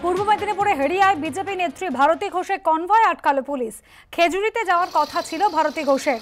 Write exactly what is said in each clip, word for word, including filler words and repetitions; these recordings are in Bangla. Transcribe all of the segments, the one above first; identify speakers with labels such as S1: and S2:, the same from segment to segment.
S1: পূর্ব মেদিনীপুরে হেরিয়ায় বিজেপি নেত্রী ভারতী ঘোষের কনভয় আটকালো পুলিশ। খেজুরিতে যাওয়ার কথা ছিল ভারতী ঘোষের।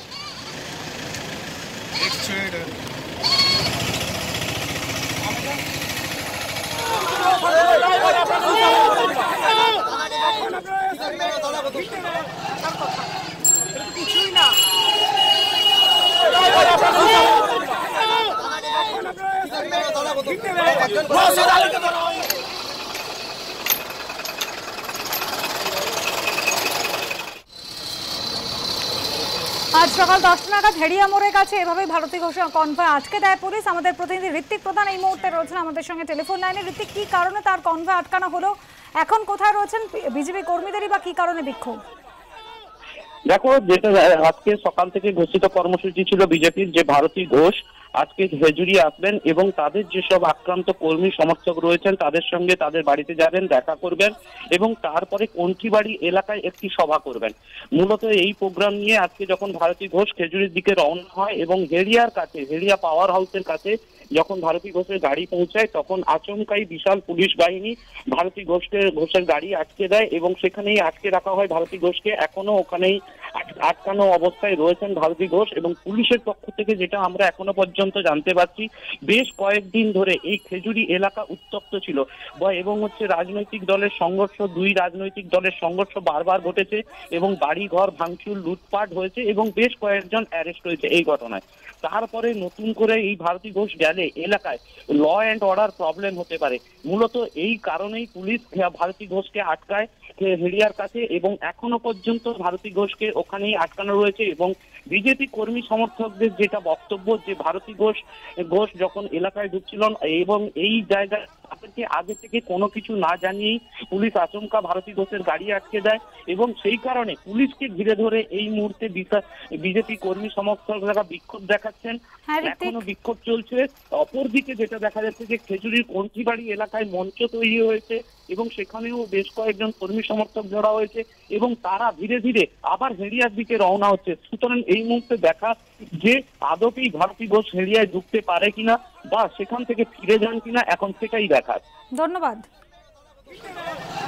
S1: আজ সকাল দশটা নাগাদ হেরিয়া মোড়ের কাছে এভাবে ভারতী ঘোষের কনভয় আটকে দেয় পুলিশ। আমাদের প্রতিনিধি ঋত্বিক প্রধান এই মুহূর্তে রয়েছেন আমাদের সঙ্গে টেলিফোন লাইনে। ঋত্বিক, কি কারণে তার কনভয় আটকানো হলো, এখন কোথায় রয়েছেন বিজেপি কর্মীদেরই বা কি কারণে বিক্ষোভ?
S2: দেখো, যেটা আজকে সকাল থেকে ঘোষিত কর্মসূচি ছিল বিজেপির যে ভারতী ঘোষ আজকে খেজুরি আসবেন এবং তাদের যেসব আক্রান্ত কর্মী সমর্থক রয়েছেন তাদের সঙ্গে তাদের বাড়িতে যাবেন, দেখা করবেন এবং তারপরে কন্ঠিবাড়ি এলাকায় একটি সভা করবেন। মূলত এই প্রোগ্রাম নিয়ে আজকে যখন ভারতী ঘোষ খেজুরির দিকে রওনা হয় এবং হেরিয়ার কাছে হেরিয়া পাওয়ার হাউসের কাছে যখন ভারতী ঘোষের গাড়ি পৌঁছায় তখন আচমকাই বিশাল পুলিশ বাহিনী ভারতী ঘোষকে ঘোষের গাড়ি আটকে দেয় এবং সেখানেই আটকে রাখা হয় ভারতী ঘোষকে। এখনো ওখানেই আটকানো অবস্থায় রয়েছেন ভারতী ঘোষ এবং পুলিশের পক্ষ থেকে যেটা আমরা এখনো পর্যন্ত জানতে পারছি, বেশ কয়েকদিন ধরে এই খেজুরি এলাকা উত্তপ্ত ছিল এবং হচ্ছে রাজনৈতিক দলের সংঘর্ষ, দুই রাজনৈতিক দলের সংঘর্ষ বারবার ঘটেছে এবং বাড়ি ঘর ভাঙচুর লুটপাট হয়েছে এবং বেশ কয়েকজন অ্যারেস্ট হয়েছে এই ঘটনায়। তারপরে নতুন করে এই ভারতী ঘোষ গেলে এলাকায় ল অ্যান্ড অর্ডার প্রবলেম হতে পারে। মূলত এই কারণেই পুলিশ ভারতী ঘোষকে আটকায় হেরিয়ার কাছে এবং এখনো পর্যন্ত ভারতী ঘোষকে ওখানেই আটকানো রয়েছে এবং বিজেপি কর্মী সমর্থকদের যেটা বক্তব্য যে ভারতী ঘোষ ঘোষ যখন এলাকায় ঢুকছিলেন এবং এই জায়গায় তাদেরকে আগে থেকে কোনো কিছু না জানিয়েই পুলিশ আচমকা ভারতী ঘোষের গাড়ি আটকে দেয় এবং সেই কারণে পুলিশকে ঘিরে ধরে এই মুহূর্তে বিজেপি কর্মী সমর্থকরা বিক্ষোভ দেখাচ্ছেন। এখনো বিক্ষোভ চলছে। অপরদিকে যেটা দেখা যাচ্ছে যে খেজুরির কন্ঠিবাড়ি এলাকায় মঞ্চ তৈরি হয়েছে এবং সেখানেও বেশ কয়েকজন কর্মী সমর্থক জড়া হয়েছে এবং তারা ধীরে ধীরে আবার হেরিয়ার দিকে রওনা হচ্ছে। সুতরাং এই মুহূর্তে দেখা যে আদপেই ভারতী ঘোষ হেরিয়ায় ঢুকতে পারে কিনা বা সেখান থেকে ফিরে যান কিনা এখন সেটাই দেখার।
S1: ধন্যবাদ।